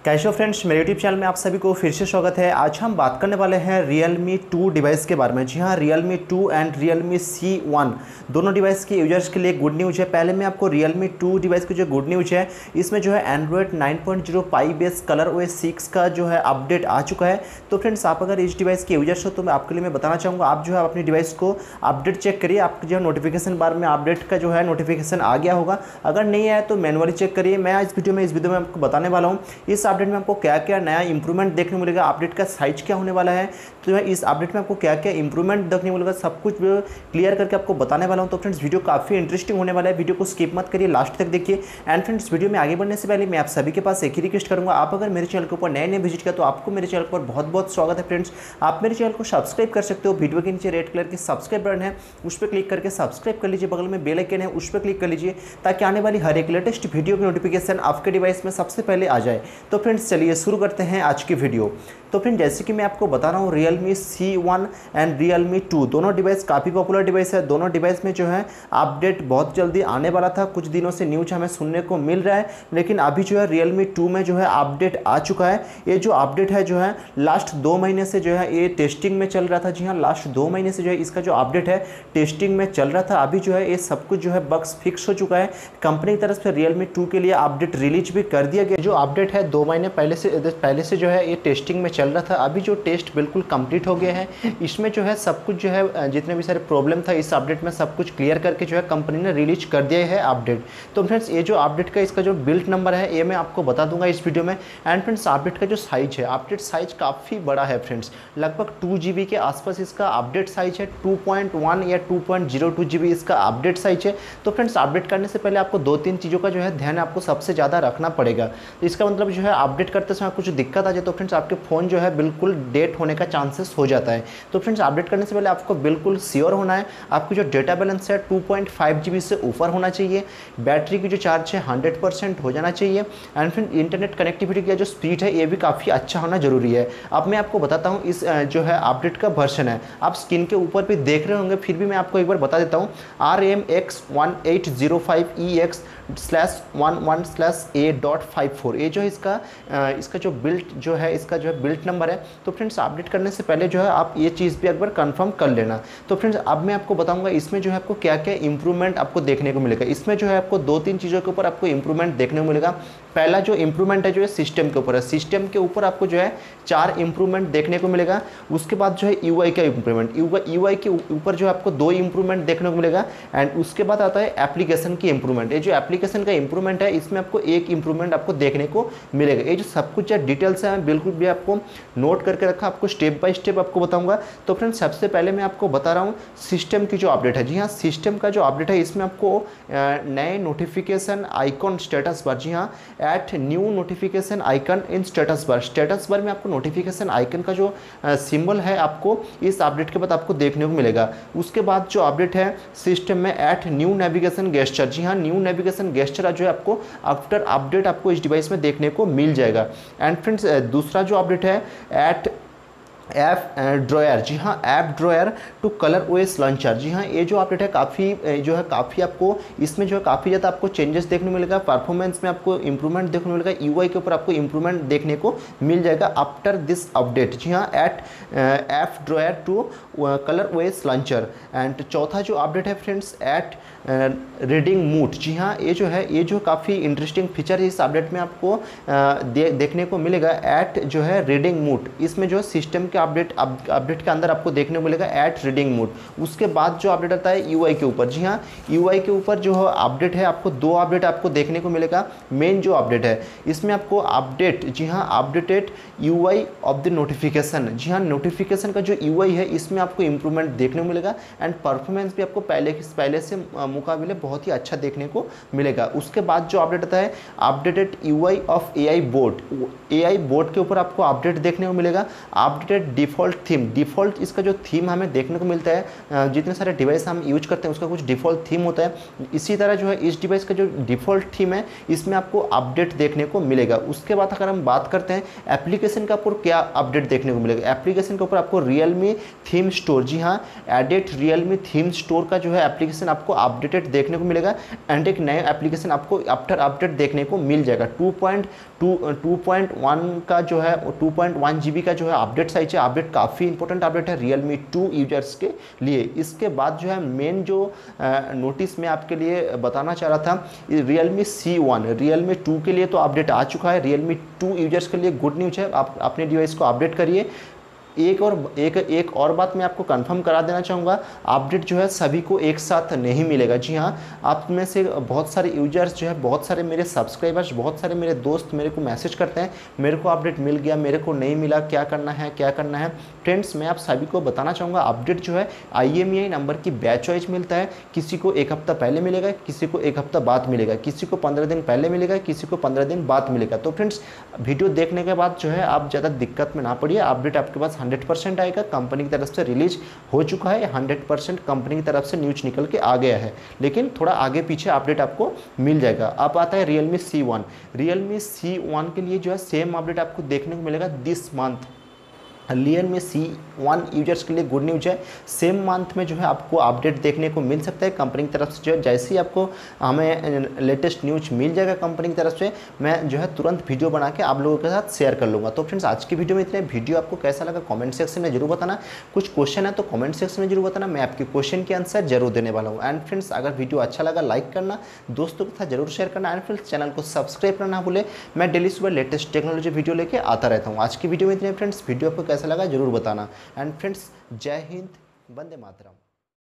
Cashew friends, मेरे YouTube channel में आप सभी को फिर से स्वागत है। आज हम बात करने वाले हैं Realme 2 डिवाइस के बारे में। जी हाँ, Realme 2 एंड Realme C1 दोनों डिवाइस के यूजर्स के लिए गुड न्यूज़ है। पहले मैं आपको Realme 2 डिवाइस की जो गुड न्यूज़ है, इसमें जो है Android 9.0 पाई बेस ColorOS 6 का जो है अपडेट आ चुका है। तो फ्रेंड्स, आप अगर इस डिवाइस के यूजर्स हो तो मैं आपके लिए मैं बताना चाहूँगा, आप जो है अपनी डिवाइस को अपडेट चेक करिए। आपके जो है नोटिफिकेशन बार में अपडेट का जो है नोटिफिकेशन आ गया होगा। अगर नहीं आया तो मैनुअली चेक करिए। मैं इस वीडियो में आपको बताने वाला हूँ इस अपडेट में आपको क्या क्या नया इंप्रूवमेंट देखने को मिलेगा, अपडेट का साइज क्या होने वाला है, तो इस अपडेट में आपको क्या क्या इंप्रूवमेंट देखने को मिलेगा, सब कुछ क्लियर करके आपको बताने वाला हूं। तो फ्रेंड्स, वीडियो काफ़ी इंटरेस्टिंग होने वाला है। वीडियो को स्किप मत करिए, लास्ट तक देखिए। एंड फ्रेंड्स, वीडियो में आगे बढ़ने से पहले मैं आप सभी के पास एक ही रिक्वेस्ट करूंगा, आप अगर मेरे चैनल के ऊपर नए विजिट किया तो आपको मेरे चैनल पर बहुत बहुत स्वागत है। फ्रेंड्स, आप मेरे चैनल को सब्सक्राइब कर सकते हो। वीडियो के नीचे रेड कलर की सब्सक्राइब बटन है, उस पर क्लिक करके सब्सक्राइब कर लीजिए। बगल में बेल आइकन है, उस पर क्लिक कर लीजिए ताकि आने वाली हर एक लेटेस्ट वीडियो की नोटिफिकेशन आपके डिवाइस में सबसे पहले आ जाए। तो फ्रेंड्स, चलिए शुरू करते हैं आज की वीडियो। तो फ्रेंड, जैसे कि मैं आपको बता रहा हूँ, Realme C1 एंड Realme 2 दोनों डिवाइस काफ़ी पॉपुलर डिवाइस है। दोनों डिवाइस में जो है अपडेट बहुत जल्दी आने वाला था। कुछ दिनों से न्यूज़ हमें सुनने को मिल रहा है, लेकिन अभी जो है Realme 2 में जो है अपडेट आ चुका है। ये जो अपडेट है जो है लास्ट 2 महीने से जो है ये टेस्टिंग में चल रहा था। जी हाँ, लास्ट 2 महीने से जो है इसका जो अपडेट है टेस्टिंग में चल रहा था। अभी जो है ये सब कुछ जो है बग्स फिक्स हो चुका है। कंपनी की तरफ से Realme 2 के लिए अपडेट रिलीज भी कर दिया गया। जो अपडेट है 2 महीने पहले से जो है ये टेस्टिंग में चल रहा था। अभी जो टेस्ट बिल्कुल कंप्लीट हो गया है। इसमें जो है सब कुछ जो है जितने भी सारे प्रॉब्लम था इस अपडेट में सब कुछ क्लियर करके जो है कंपनी ने रिलीज कर दिया है अपडेट। तो फ्रेंड्स, ये जो अपडेट का इसका जो बिल्ड नंबर है ये मैं आपको बता दूंगा इस वीडियो में। एंड फ्रेंड्स, अपडेट का जो साइज है, अपडेट साइज काफ़ी बड़ा है फ्रेंड्स, लगभग 2 GB के आसपास इसका अपडेट साइज है। 2.1 या 2.02 GB इसका अपडेट साइज है। तो फ्रेंड्स, अपडेट करने से पहले आपको 2-3 चीज़ों का जो है ध्यान आपको सबसे ज़्यादा रखना पड़ेगा। तो इसका मतलब जो है अपडेट करते समय कुछ दिक्कत आ जाए तो फ्रेंड्स आपके फ़ोन जो है बिल्कुल डेट होने का चांसेस हो जाता है। तो फ्रेंड्स, अपडेट करने से पहले आपको बिल्कुल श्योर होना है। आपकी जो डेटा बैलेंस है 2.5 GB से ऊपर होना चाहिए। बैटरी की जो चार्ज है 100% हो जाना चाहिए। एंड फिर इंटरनेट कनेक्टिविटी का जो स्पीड है ये भी काफ़ी अच्छा होना जरूरी है। अब मैं आपको बताता हूँ इस जो है अपडेट का वर्जन है, आप स्क्रीन के ऊपर भी देख रहे होंगे, फिर भी मैं आपको एक बार बता देता हूँ। RMX1805EX/11/A.54 ये जो इसका जो बिल्ट जो है इसका जो है बिल्ट नंबर है। तो फ्रेंड्स, अपडेट करने से पहले जो है आप ये चीज़ भी एक बार कंफर्म कर लेना। तो फ्रेंड्स, अब मैं आपको बताऊंगा इसमें जो है आपको क्या क्या इंप्रूवमेंट आपको देखने को मिलेगा। इसमें जो है आपको 2-3 चीज़ों के ऊपर आपको इंप्रूवमेंट देखने को मिलेगा। पहला जो इंप्रूवमेंट है जो है सिस्टम के ऊपर है। सिस्टम के ऊपर आपको जो है 4 इंप्रूवमेंट देखने को मिलेगा। उसके बाद जो है UI का इंप्रूवमेंट, UI के ऊपर जो है आपको 2 इंप्रूवमेंट देखने को मिलेगा। एंड उसके बाद आता है एप्लीकेशन की इंप्रूवमेंट। ये जो एप्लीकेशन का इंप्रूवमेंट है इसमें आपको 1 इंप्रूवमेंट आपको देखने को मिलेगा। ये जो सब कुछ डिटेल्स है बिल्कुल भी आपको नोट करके रखा, आपको स्टेप बाय स्टेप आपको बताऊंगा। तो फ्रेंड्स, सबसे पहले मैं आपको बता रहा हूँ सिस्टम की जो अपडेट है। जी हाँ, सिस्टम का जो अपडेट है इसमें आपको नए नोटिफिकेशन आइकॉन स्टेटस बार, जी हाँ, at new notification icon in status bar में आपको नोटिफिकेशन आइकन का जो सिंबल है आपको इस अपडेट के बाद आपको देखने को मिलेगा। उसके बाद जो अपडेट है सिस्टम में ऐट न्यू नेविगेशन गेस्चर, जी हाँ, न्यू नेविगेशन गेस्चर जो है आपको आफ्टर अपडेट आपको इस डिवाइस में देखने को मिल जाएगा। एंड फ्रेंड्स, दूसरा जो अपडेट है ऐट ऐप ड्रॉयर, जी हाँ, app drawer to ColorOS launcher. जी हाँ, ये जो अपडेट है काफ़ी आपको इसमें जो है काफ़ी ज़्यादा आपको चेंजेस देखने को मिलेगा। परफॉर्मेंस में आपको इंप्रूवमेंट देखने को मिलेगा। UI के ऊपर आपको इंप्रूवमेंट देखने को मिल जाएगा आफ्टर दिस अपडेट। जी हाँ, at app drawer to ColorOS launcher. And चौथा जो अपडेट है फ्रेंड्स ऐट रीडिंग मूड। जी हाँ, ये जो काफ़ी इंटरेस्टिंग फीचर है इस अपडेट में आपको देखने को मिलेगा। ऐट जो है रीडिंग मूड, इसमें जो सिस्टम के अपडेट के अंदर आपको देखने को मिलेगा ऐट रीडिंग मूड। उसके बाद जो अपडेट आता है UI के ऊपर। जी हाँ, UI के ऊपर जो अपडेट है आपको 2 अपडेट आपको देखने को मिलेगा। मेन जो अपडेट है इसमें आपको अपडेट, जी हाँ, updated UI of the notification. जी हाँ, नोटिफिकेशन का जो UI है इसमें आपको इंप्रूवमेंट देखने को मिलेगा। एंड परफॉर्मेंस भी आपको पहले से मुकाबले बहुत ही अच्छा देखने को मिलेगा। उसके बाद जो अपडेट आता है updated UI of AI board के ऊपर आपको अपडेट देखने को मिलेगा। अपडेटेड डिफ़ॉल्ट थीम, डिफ़ॉल्ट इसका जो थीम हमें देखने को मिलता है, जितने सारे डिवाइस हम यूज करते हैं उसका कुछ डिफ़ॉल्ट थीम होता है। इसी तरह जो है इस डिवाइस का जो डिफ़ॉल्ट थीम है इसमें आपको अपडेट देखने को मिलेगा। उसके बाद अगर हम बात करते हैं एप्लीकेशन का ऊपर क्या अपडेट देखने को मिलेगा, एप्लीकेशन के ऊपर आपको रियलमी थीम स्टोर, जी हाँ एडिट रियलमी थीम स्टोर का जो है एप्लीकेशन आपको अपडेटेड देखने को मिलेगा एंड एक नया एप्लीकेशन आपको आफ्टर अपडेट देखने को मिल जाएगा। 2.1 का जो है 2.1 GB का जो है अपडेट साइज है। अपडेट काफ़ी इंपॉर्टेंट अपडेट है रियलमी 2 यूजर्स के लिए। इसके बाद जो है मेन जो नोटिस मैं आपके लिए बताना चाह रहा था, रियलमी C1 रियलमी 2 के लिए तो अपडेट आ चुका है। रियलमी 2 यूजर्स के लिए गुड न्यूज़ है, आप अपने डिवाइस को अपडेट करिए। एक और बात मैं आपको कंफर्म करा देना चाहूँगा, अपडेट जो है सभी को एक साथ नहीं मिलेगा। जी हाँ, आप में से बहुत सारे यूजर्स जो है, बहुत सारे मेरे सब्सक्राइबर्स, बहुत सारे मेरे दोस्त मेरे को मैसेज करते हैं मेरे को अपडेट मिल गया, मेरे को नहीं मिला, क्या करना है क्या करना है। फ्रेंड्स मैं आप सभी को बताना चाहूँगा अपडेट जो है IMEI नंबर की बैच वाइज मिलता है। किसी को एक हफ्ता पहले मिलेगा, किसी को एक हफ्ता बाद मिलेगा, किसी को 15 दिन पहले मिलेगा, किसी को 15 दिन बाद मिलेगा। तो फ्रेंड्स वीडियो देखने के बाद जो है आप ज़्यादा दिक्कत में ना पड़िए, अपडेट आपके पास 100% आएगा। कंपनी की तरफ से रिलीज हो चुका है, 100% कंपनी की तरफ से न्यूज निकल के आ गया है, लेकिन थोड़ा आगे पीछे अपडेट आपको मिल जाएगा। अब आता है रियलमी C1। रियलमी C1 के लिए जो है सेम अपडेट आपको देखने को मिलेगा this month. Realme C1 users के लिए गुड न्यूज़ है, सेम मंथ में जो है आपको अपडेट देखने को मिल सकता है कंपनी की तरफ से। जो है जैसे ही आपको हमें लेटेस्ट न्यूज़ मिल जाएगा कंपनी की तरफ से, मैं जो है तुरंत वीडियो बना के आप लोगों के साथ शेयर कर लूँगा। तो फ्रेंड्स आज की वीडियो में इतने। वीडियो आपको कैसा लगा कमेंट सेक्शन में जरूर बताना। कुछ क्वेश्चन है तो कमेंट सेक्शन में जरूर बताना, मैं आपके क्वेश्चन के आंसर जरूर देने वाला हूँ। एंड फ्रेंड्स अगर वीडियो अच्छा लगा लाइक करना, दोस्तों के साथ जरूर शेयर करना। एंड फ्रेंड्स चैनल को सब्सक्राइब करना भूले, मैं डेली सुबह लेटेस्ट टेक्नोलॉजी वीडियो लेके आता रहता हूँ। आज की वीडियो में इतने फ्रेंड्स, वीडियो आपको कैसा लगा जरूर बताना। एंड फ्रेंड्स जय हिंद, वंदे मातरम।